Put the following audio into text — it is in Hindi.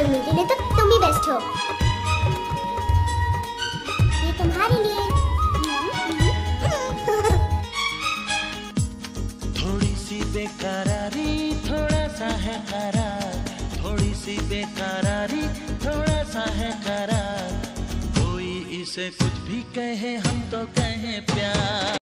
मिलती, नहीं तो तुम ही बेस्ट हो। ये तुम्हारे लिए। थोड़ी सी बेकरारी थोड़ा सा है करार, थोड़ी सी बेकरारी थोड़ा सा है करार, कोई इसे कुछ भी कहे हम तो कहें प्यार।